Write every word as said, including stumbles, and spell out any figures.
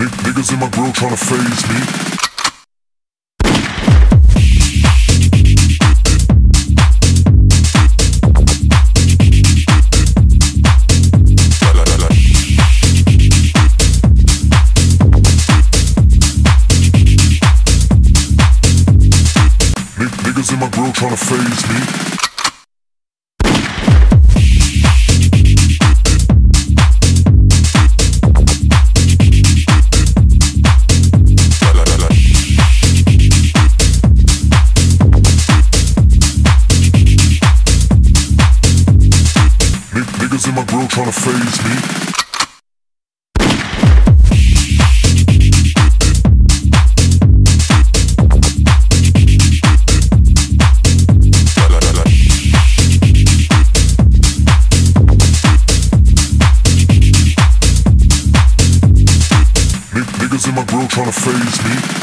Niggas in my grill tryna phase me. Niggas in my grill tryna phase me. Niggas in my grill tryna phase me. Niggas in my grill tryna phase me.